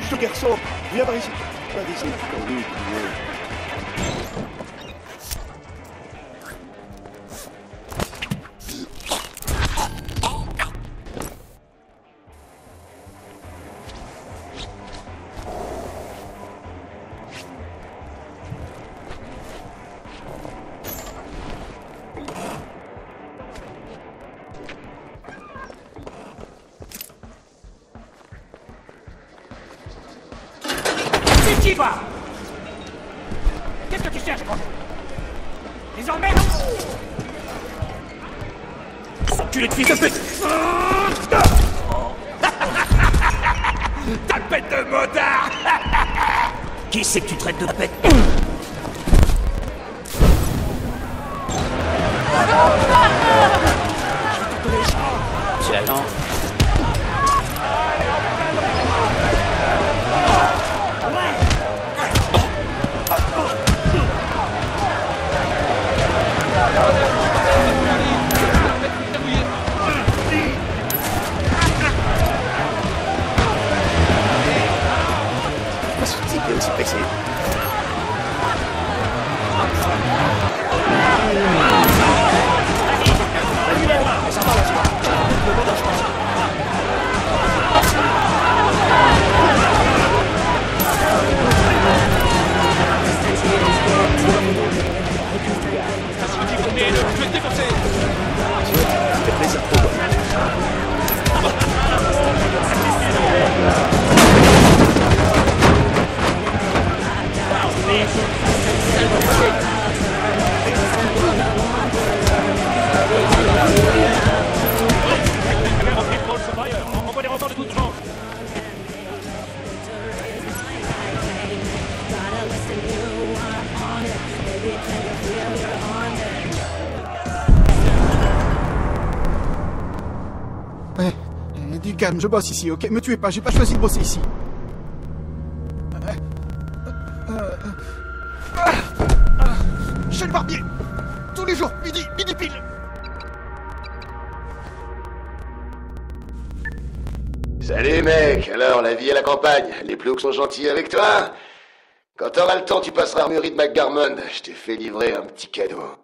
ce garçon. Viens par ici. Pas d'ici. Qui va? Qu'est-ce que tu cherches, gros? Les emmerdes? Tu les fils de pute. Ta bête de motard. Qui c'est que tu traites de bête? C'est l'agent. C'est aussi pressé. Je vais te défoncer. C'était plaisir pour toi. Envoie des renforts de toute chance. Ouais, du calme, je bosse ici, ok? Me tuez pas, j'ai pas choisi de bosser ici. Chez le barbier! Tous les jours, midi pile! Salut mec, alors la vie à la campagne, les ploucs sont gentils avec toi? Quand t'auras le temps, tu passeras à l'armurerie de McGarmond, je t'ai fait livrer un petit cadeau.